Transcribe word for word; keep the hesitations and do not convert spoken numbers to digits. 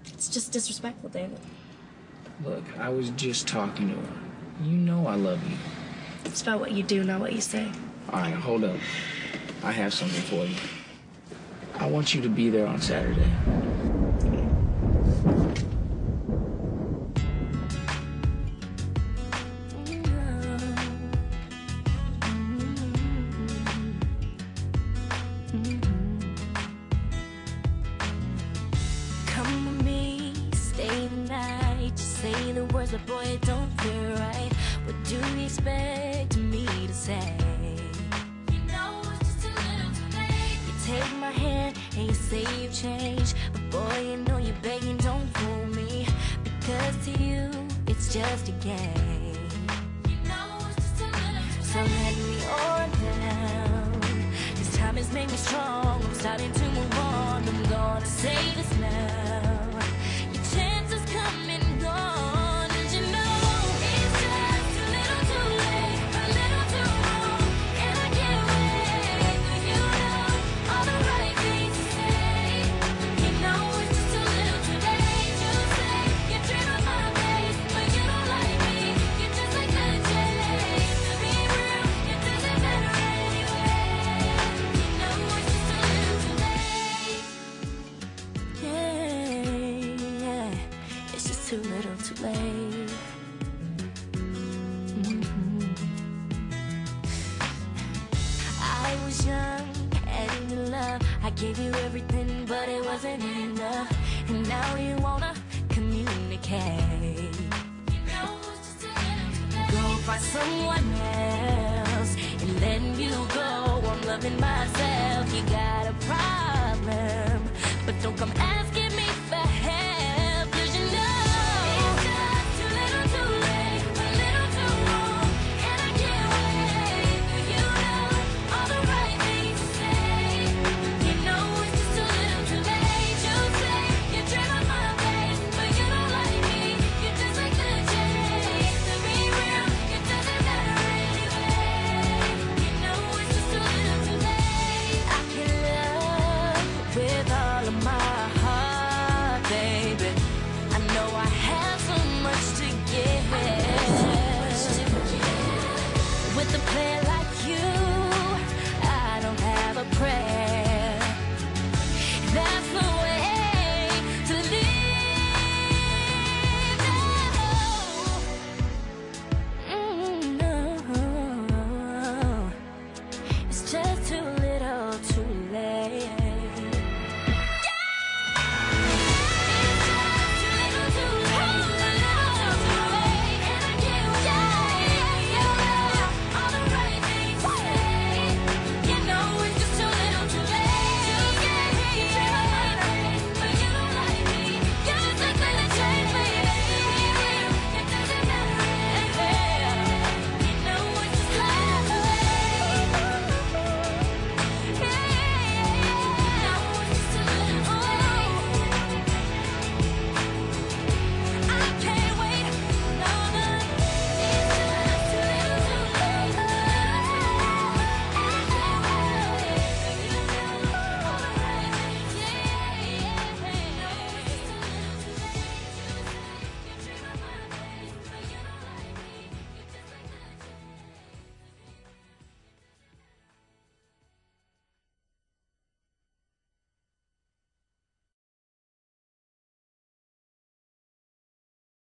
It's just disrespectful, David. Look, I was just talking to her. You know I love you. It's about what you do, not what you say. All right, hold up. I have something for you. I want you to be there on Saturday. Come with me, stay the night. Just say the words, but boy, it don't feel right. What do you expect me to say? You know it's just a little too late. You take my hand and you say you've changed, but boy, you know you're begging, don't fool me. Because to you, it's just a game. You know it's just a little too late. So let me on down. This time has made me strong. I'm starting to move on. I'm gonna say this now. Your chance is coming, gone. And you know it's just a little too late, a little too wrong. And I can't wait for you to know all the right things to say. You know it's just a little too late. You say you dream of my face, but you don't like me. You're just like the chase. To be real, it doesn't matter anyway. You know it's just a little too late. Yeah, yeah, it's just too little too late. Mhm. I was young and in love. I gave you everything, but it wasn't enough. And now you wanna communicate. You know it's just a little too late. Go find someone else and let you go. I'm loving myself. You got a problem, but don't come asking